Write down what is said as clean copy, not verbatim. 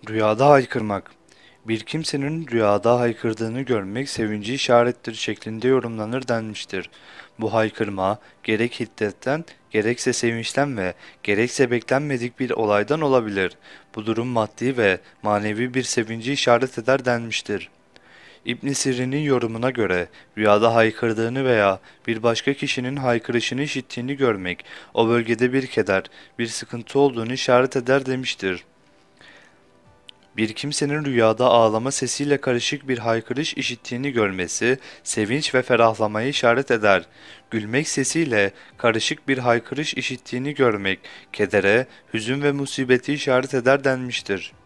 Rüyada haykırmak. Bir kimsenin rüyada haykırdığını görmek sevinci işarettir şeklinde yorumlanır denmiştir. Bu haykırma gerek hiddetten, gerekse sevinçten ve gerekse beklenmedik bir olaydan olabilir. Bu durum maddi ve manevi bir sevinci işaret eder denmiştir. İbn Sirin'in yorumuna göre rüyada haykırdığını veya bir başka kişinin haykırışını işittiğini görmek o bölgede bir keder, bir sıkıntı olduğunu işaret eder demiştir. Bir kimsenin rüyada ağlama sesiyle karışık bir haykırış işittiğini görmesi, sevinç ve ferahlamaya işaret eder. Gülmek sesiyle karışık bir haykırış işittiğini görmek, kedere, hüzün ve musibeti işaret eder denmiştir.